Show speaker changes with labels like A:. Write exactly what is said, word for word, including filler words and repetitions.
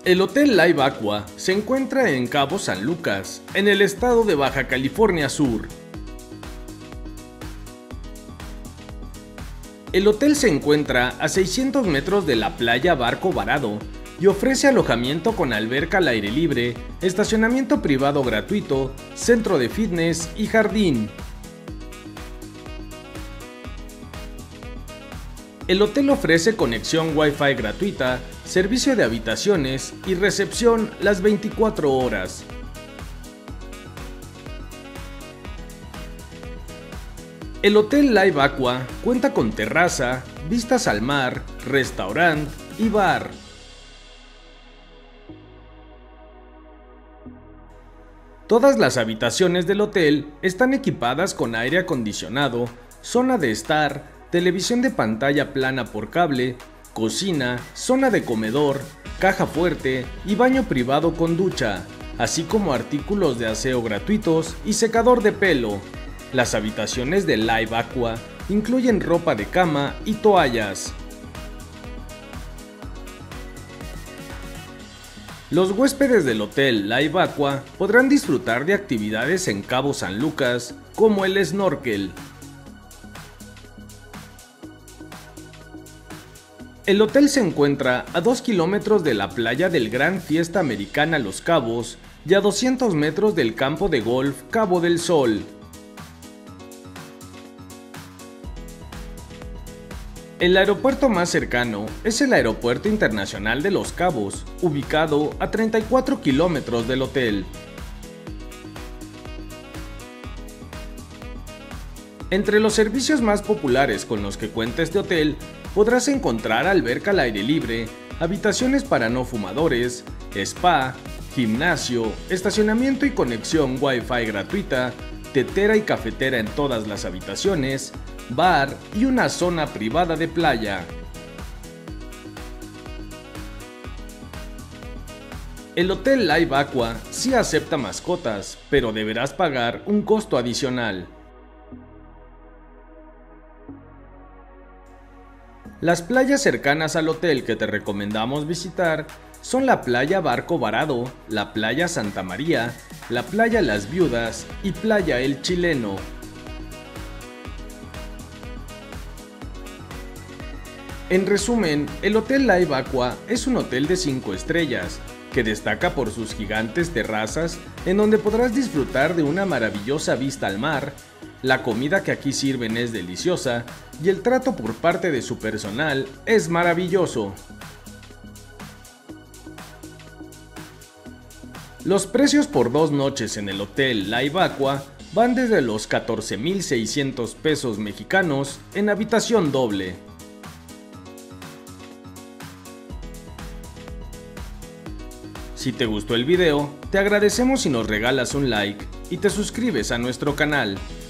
A: El Hotel Live Aqua se encuentra en Cabo San Lucas, en el estado de Baja California Sur. El hotel se encuentra a seiscientos metros de la playa Barco Varado y ofrece alojamiento con alberca al aire libre, estacionamiento privado gratuito, centro de fitness y jardín. El hotel ofrece conexión Wi-Fi gratuita, servicio de habitaciones y recepción las veinticuatro horas. El Hotel Live Aqua cuenta con terraza, vistas al mar, restaurante y bar. Todas las habitaciones del hotel están equipadas con aire acondicionado, zona de estar, televisión de pantalla plana por cable, cocina, zona de comedor, caja fuerte y baño privado con ducha, así como artículos de aseo gratuitos y secador de pelo. Las habitaciones del Live Aqua incluyen ropa de cama y toallas. Los huéspedes del Hotel Live Aqua podrán disfrutar de actividades en Cabo San Lucas, como el snorkel. El hotel se encuentra a dos kilómetros de la playa del Gran Fiesta Americana Los Cabos y a doscientos metros del campo de golf Cabo del Sol. El aeropuerto más cercano es el Aeropuerto Internacional de Los Cabos, ubicado a treinta y cuatro kilómetros del hotel. Entre los servicios más populares con los que cuenta este hotel, podrás encontrar alberca al aire libre, habitaciones para no fumadores, spa, gimnasio, estacionamiento y conexión Wi-Fi gratuita, tetera y cafetera en todas las habitaciones, bar y una zona privada de playa. El Hotel Live Aqua sí acepta mascotas, pero deberás pagar un costo adicional. Las playas cercanas al hotel que te recomendamos visitar son la playa Barco Varado, la playa Santa María, la playa Las Viudas y playa El Chileno. En resumen, el Hotel Live Aqua es un hotel de cinco estrellas, que destaca por sus gigantes terrazas en donde podrás disfrutar de una maravillosa vista al mar, la comida que aquí sirven es deliciosa y el trato por parte de su personal es maravilloso. Los precios por dos noches en el Hotel Live Aqua van desde los catorce mil seiscientos pesos mexicanos en habitación doble. Si te gustó el video, te agradecemos si nos regalas un like y te suscribes a nuestro canal.